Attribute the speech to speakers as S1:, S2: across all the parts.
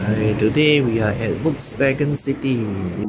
S1: Today we are at Volkswagen City.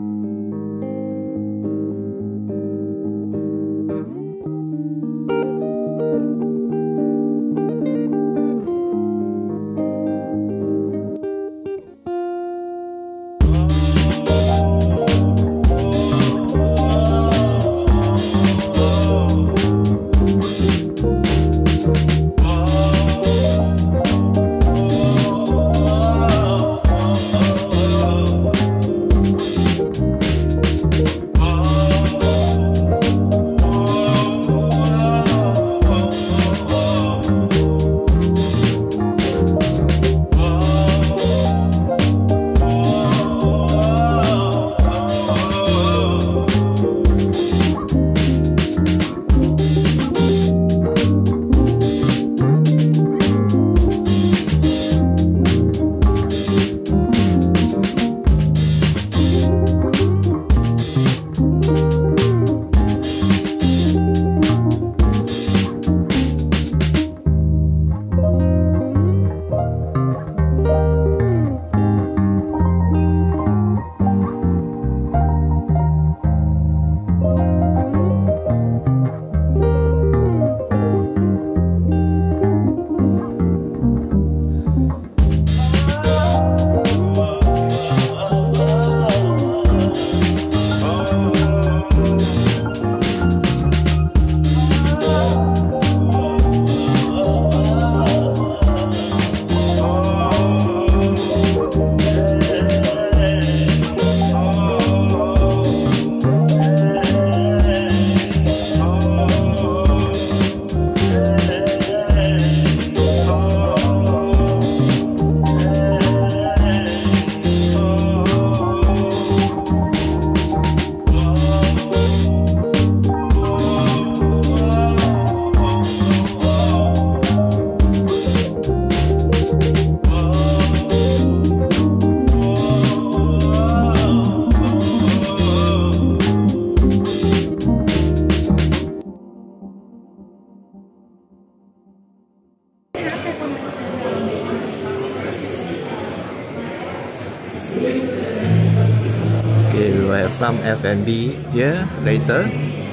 S1: Okay, we will have some F&B here later.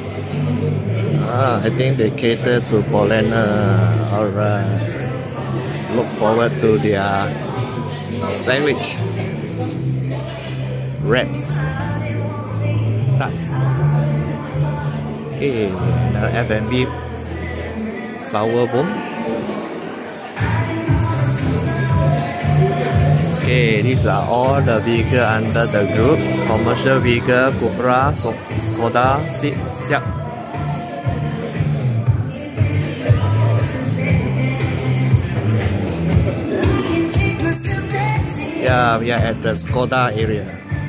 S1: I think they cater to Poland. Alright. Look forward to their sandwich, wraps, nuts. Okay, now F&B sour bone. Okay, these are all the vehicles under the group. Commercial vehicle, Cupra, Skoda, Siak. Yeah, we are at the Skoda area.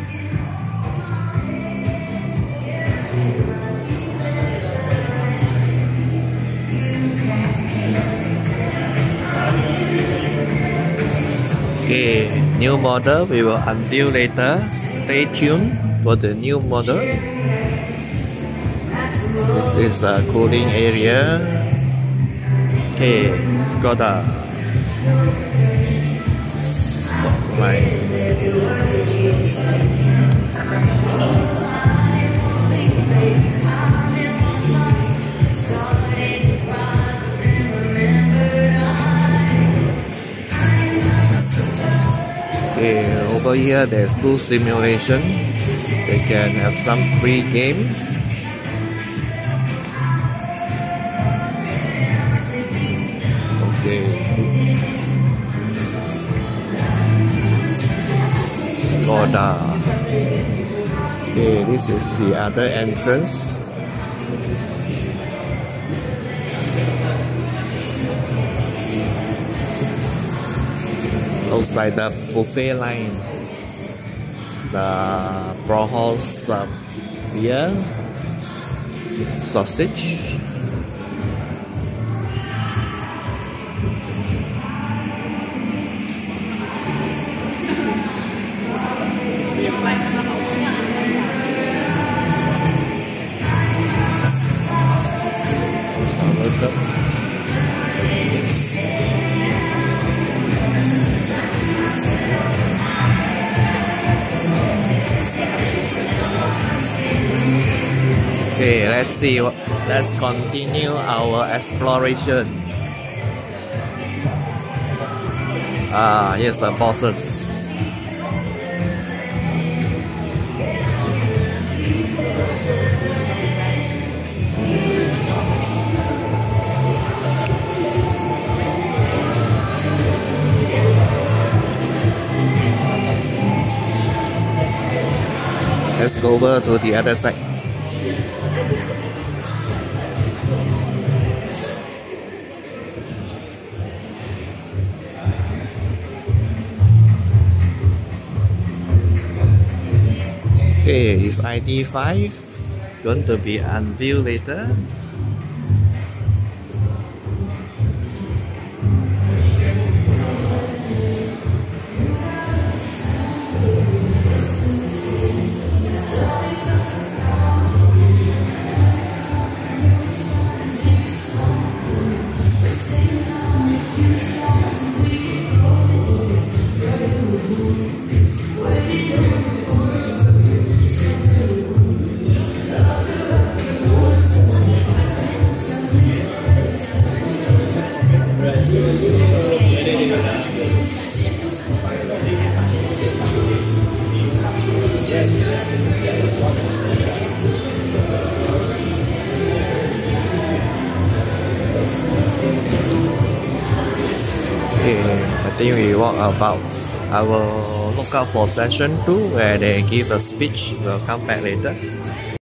S1: Okay, new model we will unveil later. Stay tuned for the new model. This is a cooling area. Okay, Skoda. Spotlight. Okay, over here there's two simulation. They can have some free game. Okay. Skoda. Okay, this is the other entrance. Looks like the buffet line. It's the Brauhaus beer, sausage. Okay, let's see. Let's continue our exploration. Here's the bosses. Let's go over to the other side. Okay, is ID5 going to be unveiled later? I think we walk about. I will look out for session 2 where they give a speech. We'll come back later.